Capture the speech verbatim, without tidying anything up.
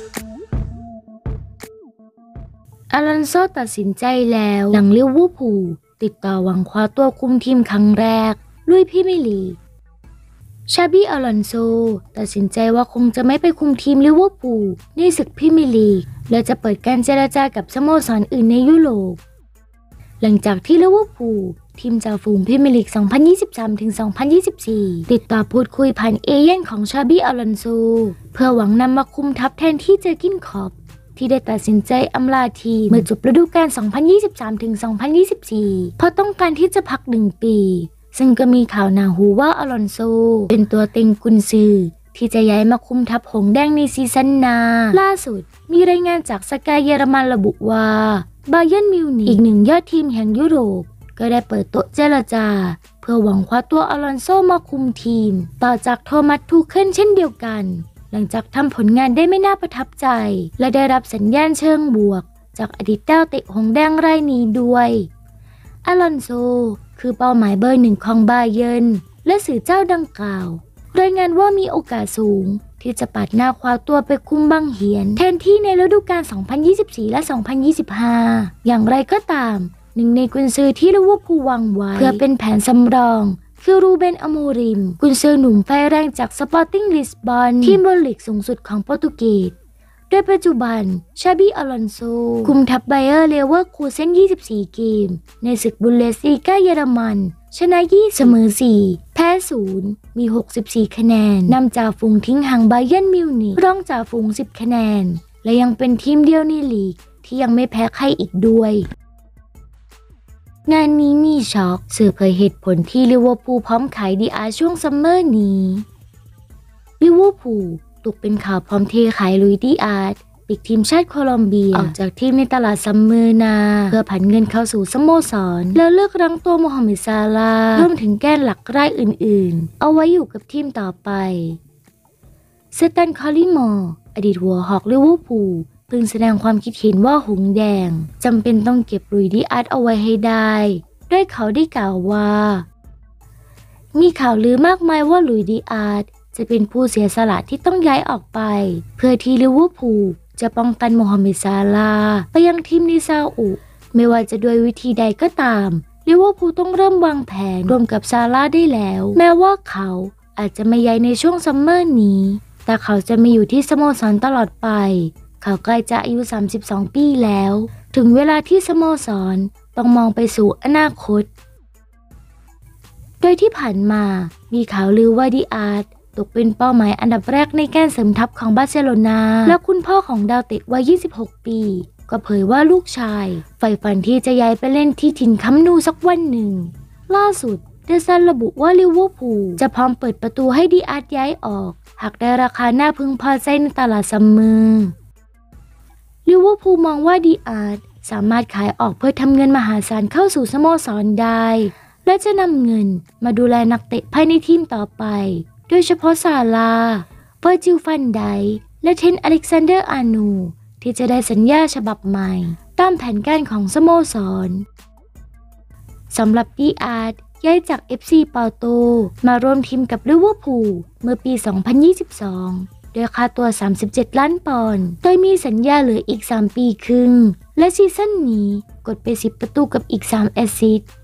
อลอนโซตัดสินใจแล้วหลังลิเวอร์พูลติดต่อหวังคว้าตัวคุมทีมครั้งแรกลุยพรีเมียร์ลีกชาบีอลอนโซตัดสินใจว่าคงจะไม่ไปคุมทีมลิเวอร์พูลในศึกพรีเมียร์ลีกและจะเปิดการเจรจากับสโมสรอื่นในยุโรปหลังจากที่ลิเวอร์พูลทีมจ่าฝูงพรีเมียร์ลีก สองพันยี่สิบสามถึงสองพันยี่สิบสี่ ติดต่อพูดคุยผ่านเอเย่นของชาบีอลอนโซเพื่อหวังนำมาคุมทัพแทนที่เจอร์กินคล็อปที่ได้ตัดสินใจอำลาทีมเมื่อจบฤดูกาล สองพันยี่สิบสามถึงสองพันยี่สิบสี่ เพราะต้องการที่จะพักหนึ่งปีซึ่งก็มีข่าวหนาหูว่าอลอนโซเป็นตัวเต็งกุนซือที่จะย้ายมาคุมทัพหงส์แดงในซีซั่นหน้าล่าสุดมีรายงานจากสกายเยอรมันระบุว่าบาเยิร์นมิวนิกอีกหนึ่งยอดทีมแห่งยุโรปก็ได้เปิดโต๊ะเจรจาเพื่อหวังคว้าตัวอลอนโซมาคุมทีมต่อจากโทมัสทูเคิลเช่นเดียวกันหลังจากทำผลงานได้ไม่น่าประทับใจและได้รับสัญญาณเชิงบวกจากอดีตดาวเตะหงส์แดงรายนี้ด้วยอลอนโซคือเป้าหมายเบอร์หนึ่งของบาเยิร์นและสื่อเจ้าดังกล่าวรายงานว่ามีโอกาสสูงที่จะปัดหน้าคว้าตัวไปคุมบังเหียนแทนที่ในฤดูกาล สองพันยี่สิบสี่ และ สองพันยี่สิบห้า อย่างไรก็ตามหนึ่งในกุนซือที่ลิเวอร์พูลวางไว้เพื่อเป็นแผนสำรองคือรูเบน อโมริมกุนซือหนุ่มไฟแรงจากสปอร์ติ้งลิสบอนทีมบอลลีกสูงสุดของโปรตุเกสโดยปัจจุบันชาบีอลอนโซคุมทัพไบเออร์เลเวอร์คูเซ่นยี่สิบสี่เกมในศึกบุนเดสลีกาเยอรมันชนะยี่เสมอสี่แพ้ศูนย์มีหกสิบสี่คะแนนนำจ่าฝูงทิ้งห่างบาเยิร์นมิวนิกรองจ่าฝูงสิบคะแนนและยังเป็นทีมเดียวในลีกที่ยังไม่แพ้ใครอีกด้วยงานนี้มีช็อกสื่อเผยเหตุผลที่ลิเวอร์พูลพร้อมขายดีอาร์ช่วงซัมเมอร์นี้ลิเวอร์พูลตกเป็นข่าวพร้อมเทขายลุยดีอาร์ปีกทีมชาติโคลอมเบียออกจากทีมในตลาดซัมเมอร์นาเพื่อผันเงินเข้าสู่สโมสรแล้วเลิกรั้งตัวโมฮัมเหม็ดซาลาห์รวมถึงแกนหลักรายอื่นๆเอาไว้อยู่กับทีมต่อไปเซตัน คอลลิมอร์อดีตหัวหอกลิเวอร์พูลเพิ่งแสดงความคิดเห็นว่าหงส์แดงจำเป็นต้องเก็บลุยดีอาร์เอาไว้ให้ได้โดยเขาได้กล่าวว่ามีข่าวลือมากมายว่าลุยดีอาร์จะเป็นผู้เสียสละที่ต้องย้ายออกไปเพื่อที่ลิเวอร์พูลจะป้องกันโมฮัมเหม็ดซาลาห์ไปยังทีมในซาอุไม่ว่าจะด้วยวิธีใดก็ตามลิเวอร์พูลต้องเริ่มวางแผนร่วมกับซาลาห์ได้แล้วแม้ว่าเขาอาจจะไม่ย้ายในช่วงซัมเมอร์นี้แต่เขาจะไม่อยู่ที่สโมสรตลอดไปเขาใกล้จะอายุสามสิบสองปีแล้วถึงเวลาที่สโมสรต้องมองไปสู่อนาคตโดยที่ผ่านมามีข่าวลือว่าดีอาร์ตกเป็นเป้าหมายอันดับแรกในการเสริมทัพของบาร์เซโลนาและคุณพ่อของดาวเตะวัยยี่สิบหกปีก็เผยว่าลูกชายใฝ่ฝันที่จะย้ายไปเล่นที่ถิ่นคัมนูสักวันหนึ่งล่าสุดเดซันระบุว่าลิเวอร์พูลจะพร้อมเปิดประตูให้ดีอาร์ย้ายออกหากได้ราคาน่าพึงพอใจในตลาดซัมเมอร์ลิเวอร์พูลมองว่าดีอาร์สามารถขายออกเพื่อทำเงินมหาศาลเข้าสู่สโมสรได้และจะนำเงินมาดูแลนักเตะภายในทีมต่อไปโดยเฉพาะซาลาห์เวอร์จิล ฟันไดค์และเทรนต์ อเล็กซานเดอร์ อาร์โนลด์ที่จะได้สัญญาฉบับใหม่ตามแผนการของสโมสรสำหรับดีอาร์ย้ายจาก เอฟ ซี เปาโตมาร่วมทีมกับลิเวอร์พูลเมื่อปี สองพันยี่สิบสองด้วยค่าตัวสามสิบเจ็ดล้านปอนด์โดยมีสัญญาเหลืออีกสามปีครึ่งและซีซั่นนี้กดไปสิบประตูกับอีกสามแอสซิสต์